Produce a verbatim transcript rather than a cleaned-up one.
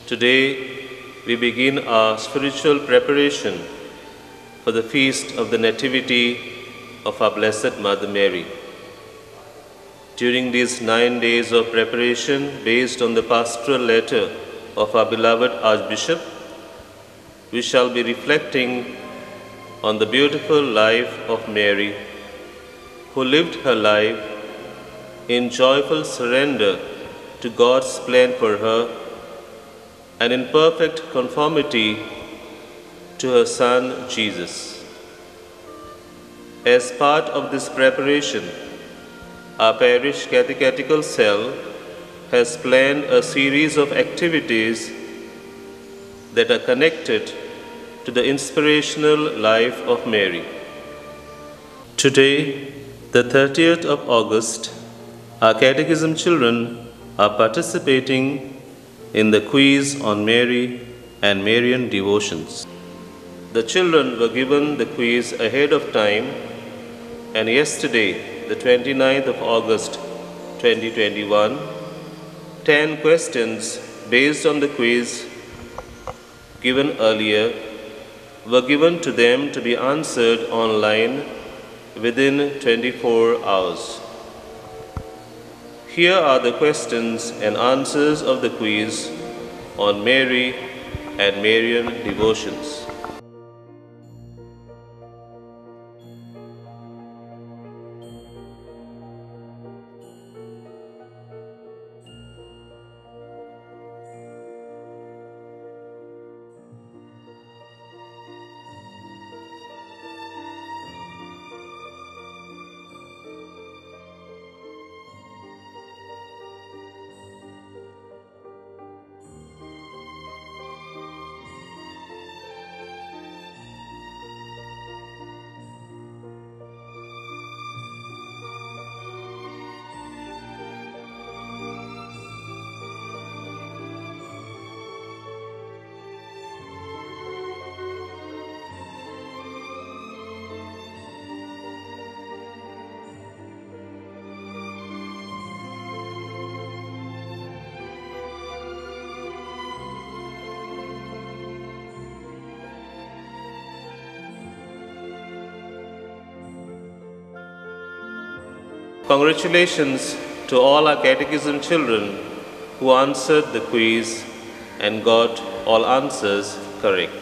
Today, we begin our spiritual preparation for the feast of the Nativity of our Blessed Mother Mary. During these nine days of preparation, based on the pastoral letter of our beloved Archbishop, we shall be reflecting on the beautiful life of Mary, who lived her life in joyful surrender to God's plan for her and in perfect conformity to her Son, Jesus. As part of this preparation, our parish catechetical cell has planned a series of activities that are connected to the inspirational life of Mary. Today, the thirtieth of August, our catechism children are participating in the quiz on Mary and Marian devotions. The children were given the quiz ahead of time, and yesterday, the twenty-ninth of August twenty twenty-one, ten questions based on the quiz given earlier were given to them to be answered online within twenty-four hours. Here are the questions and answers of the quiz on Mary and Marian devotions. Congratulations to all our catechism children who answered the quiz and got all answers correct.